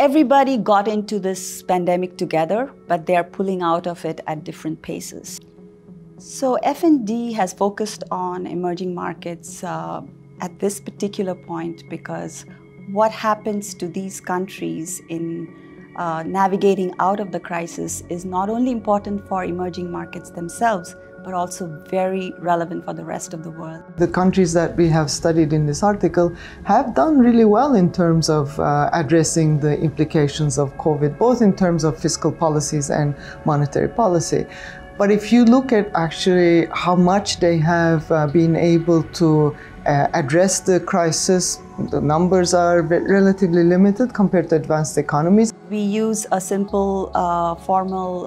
Everybody got into this pandemic together, but they are pulling out of it at different paces. So FND has focused on emerging markets at this particular point because what happens to these countries in navigating out of the crisis is not only important for emerging markets themselves, but also very relevant for the rest of the world. The countries that we have studied in this article have done really well in terms of addressing the implications of COVID, both in terms of fiscal policies and monetary policy. But if you look at actually how much they have been able to address the crisis, the numbers are relatively limited compared to advanced economies. We use a simple formal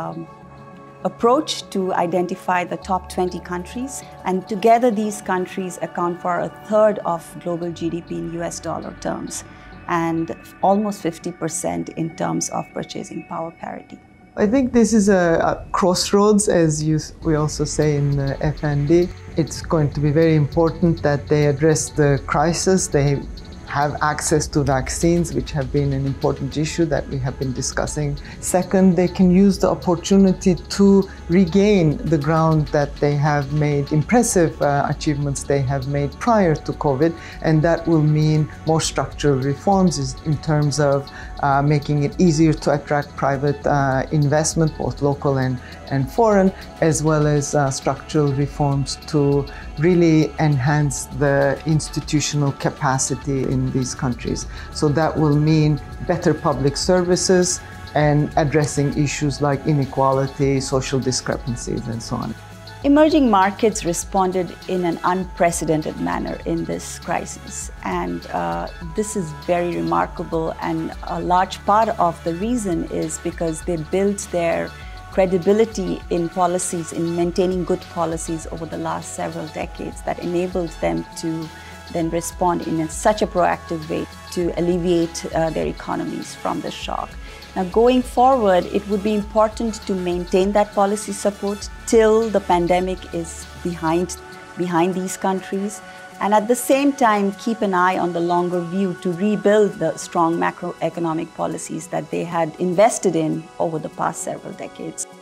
approach to identify the top 20 countries, and together these countries account for a third of global GDP in US dollar terms and almost 50% in terms of purchasing power parity. I think this is a crossroads, as we also say in the FND. It's going to be very important that they address the crisis. They have access to vaccines, which have been an important issue that we have been discussing. Second, they can use the opportunity to regain the ground that they have made, impressive achievements they have made prior to COVID, and that will mean more structural reforms in terms of making it easier to attract private investment, both local and foreign, as well as structural reforms to really enhance the institutional capacity in these countries. So that will mean better public services and addressing issues like inequality, social discrepancies, and so on. Emerging markets responded in an unprecedented manner in this crisis, and this is very remarkable, and a large part of the reason is because they built their credibility in policies, in maintaining good policies over the last several decades that enabled them to then respond in such a proactive way to alleviate their economies from the shock. Now, going forward, it would be important to maintain that policy support till the pandemic is behind these countries, and at the same time keep an eye on the longer view to rebuild the strong macroeconomic policies that they had invested in over the past several decades.